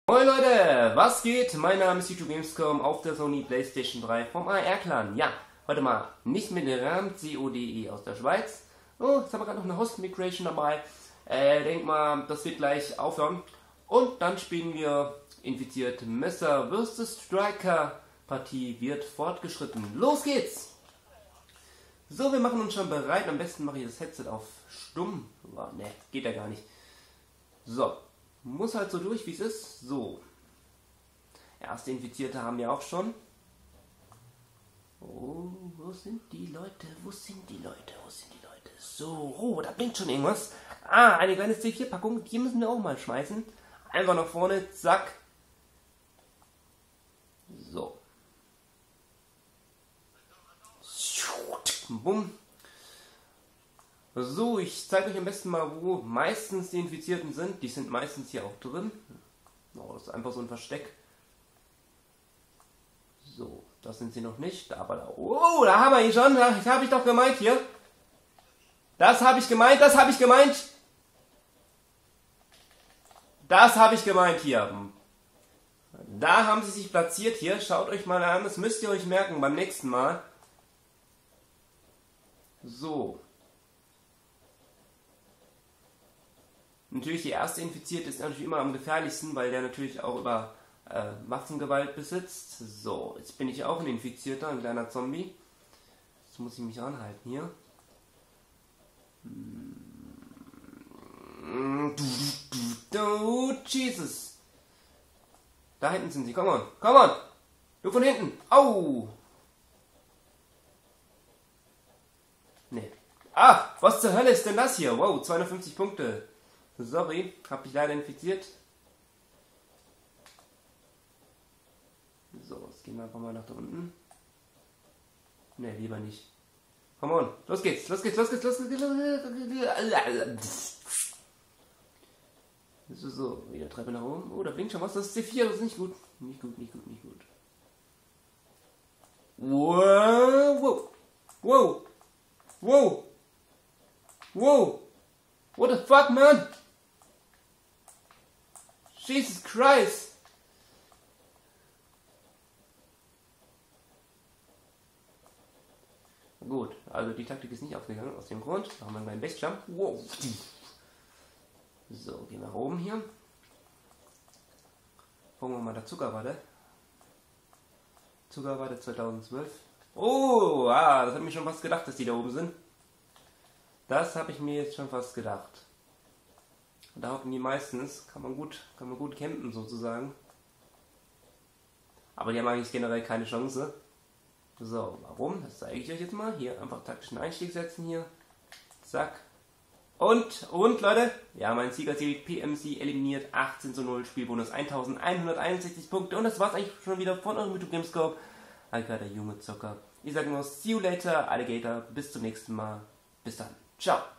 Moin Leute, was geht? Mein Name ist YouTube Gamescom auf der Sony PlayStation 3 vom AR-Clan. Ja, heute mal nicht mit RAM CODE aus der Schweiz. Oh, jetzt haben wir gerade noch eine Host-Migration dabei. Denk mal, das wird gleich aufhören. Und dann spielen wir Infiziert Messer vs. Striker. Partie wird fortgeschritten. Los geht's! So, wir machen uns schon bereit. Am besten mache ich das Headset auf stumm. Oh, ne, geht ja gar nicht. So. Muss halt so durch, wie es ist. So. Erste Infizierte haben wir auch schon. Oh, wo sind die Leute? Wo sind die Leute? Wo sind die Leute? So, oh, da blinkt schon irgendwas. Ah, eine kleine C4-Packung. Die müssen wir auch mal schmeißen. Einfach nach vorne, zack. So. Bumm. So, ich zeige euch am besten mal, wo meistens die Infizierten sind. Die sind meistens hier auch drin. Oh, das ist einfach so ein Versteck. So, das sind sie noch nicht. Aber da, oh, da haben wir ihn schon. Das habe ich doch gemeint hier. Das habe ich gemeint, das habe ich gemeint. Das habe ich gemeint hier. Da haben sie sich platziert hier. Schaut euch mal an, das müsst ihr euch merken beim nächsten Mal. So. Natürlich, die erste Infizierte ist natürlich immer am gefährlichsten, weil der natürlich auch über Waffengewalt besitzt. So, jetzt bin ich auch ein Infizierter, ein kleiner Zombie. Jetzt muss ich mich ranhalten hier. Jesus! Da hinten sind sie, komm on, komm on! Du von hinten! Au! Nee. Ah, was zur Hölle ist denn das hier? Wow, 250 Punkte. Sorry, hab ich leider infiziert. So, jetzt gehen wir einfach mal nach da unten. Ne, lieber nicht. Come on, los geht's, los geht's, los geht's, los geht's. So, wieder Treppe nach oben. Oh, da blinkt schon was, das ist C4, das ist nicht gut. Nicht gut, nicht gut, nicht gut. Wow, wow, wow, wow, wow. What the fuck, man? Jesus Christ! Gut, also die Taktik ist nicht aufgegangen, aus dem Grund. Machen wir einen kleinen Backjump. Wow. So, gehen wir nach oben hier. Gucken wir mal der Zuckerwatte. Zuckerwatte 2012. Oh, das hat mir schon fast gedacht, dass die da oben sind. Das habe ich mir jetzt schon fast gedacht. Da hocken die meistens, kann man gut campen sozusagen. Aber die haben eigentlich generell keine Chance. So, warum? Das zeige ich euch jetzt mal. Hier einfach taktischen Einstieg setzen hier. Zack. Und Leute, ja, mein Siegerziel PMC eliminiert 18:0, Spielbonus 1161 Punkte. Und das war's eigentlich schon wieder von eurem YouTube Gamescope. Alter, der junge Zocker. Ich sage nur, see you later, Alligator. Bis zum nächsten Mal. Bis dann. Ciao.